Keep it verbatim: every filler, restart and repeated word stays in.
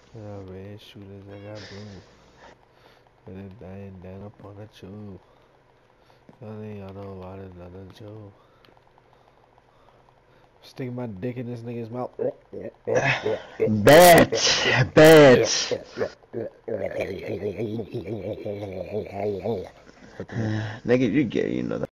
I got red shooters, I got blue. Put it dying down up on the tube. Y'all think y'all know about it, another joke. Sticking my dick in this nigga's mouth. Bet! Bet! Nigga, you gay, you know that.